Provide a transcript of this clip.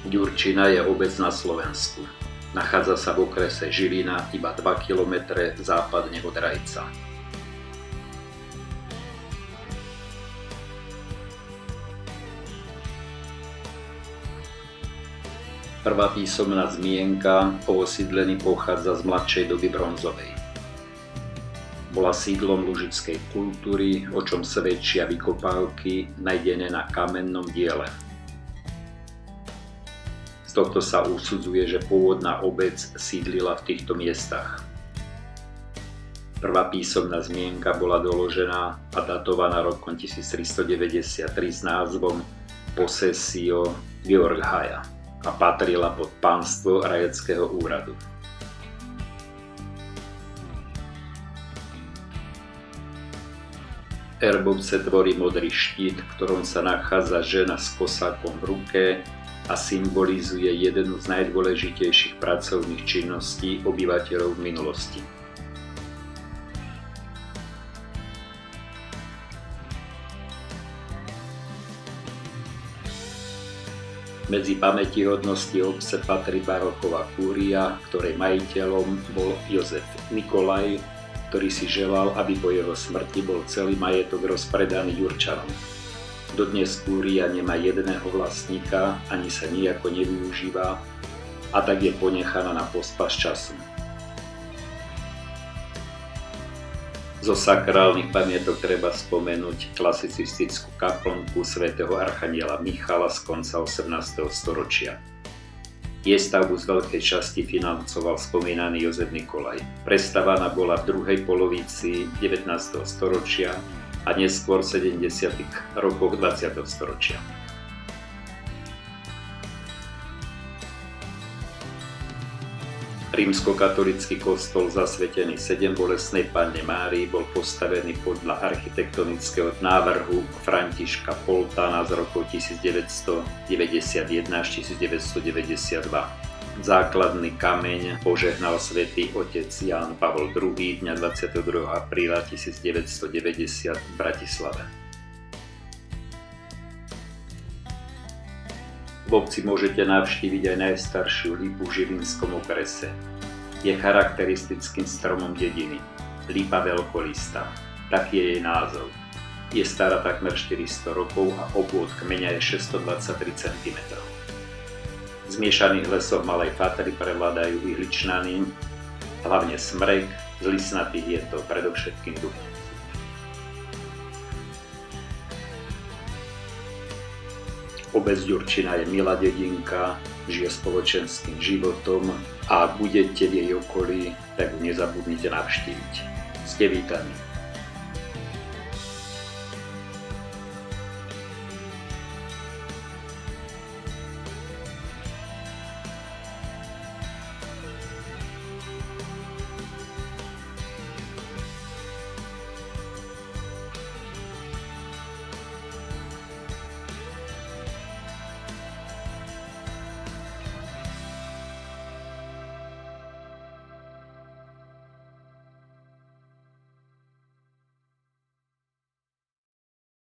Ďurčina je obec na Slovensku. Nachádza sa v okrese Žilina iba 2 km západne od Rajca. Prvá písomná zmienka o osídlení pochádza z mladšej doby bronzovej. Bola sídlom lužickej kultúry, o čom svedčia vykopávky nájdené na kamennom diele. Z tohto sa usudzuje, že pôvodná obec sídlila v týchto miestach. Prvá písomná zmienka bola doložená a datovaná rokom 1393 s názvom Possessio Georghaja a patrila pod pánstvo rajeckého úradu. Erbovce tvorí modrý štít, v ktorom sa nachádza žena s kosákom v ruke a symbolizuje jednu z najdôležitejších pracovných činností obyvateľov v minulosti. Medzi pamätihodnosti obce patrí baroková kúria, ktorej majiteľom bol Jozef Nikolaj, ktorý si želal, aby po jeho smrti bol celý majetok rozpredaný Ďurčanom. Dodnes kúria nemá jedného vlastníka, ani sa nijako nevyužíva a tak je ponechaná na pospas času. Zo sakrálnych pamiatok treba spomenúť klasicistickú kaplnku svätého archaniela Michala z konca 18. storočia. Jej stavbu z veľkej časti financoval spomínaný Jozef Nikolaj. Prestavaná bola v druhej polovici 19. storočia a neskôr v 70. rokoch 20. storočia. Rímskokatolícky kostol zasvetený 7 Bolestnej Panne Márii bol postavený podľa architektonického návrhu Františka Poltána z rokov 1991 až 1992. Základný kameň požehnal svätý otec Ján Pavol II dňa 22. apríla 1990 v Bratislave. V obci môžete navštíviť aj najstaršiu lípu v Žilinskom okrese. Je charakteristickým stromom dediny. Lípa veľkolistá. Taký je jej názov. Je stará takmer 400 rokov a obvod kmeňa je 623 cm. V zmiešaných lesoch malej fatry prevládajú ihličnany, hlavne smrek, z listnatých je to predovšetkým dub. Obec Ďurčina je milá dedinka, žije spoločenským životom a ak budete v jej okolí, tak ju nezabudnite navštíviť. Ste vítaní.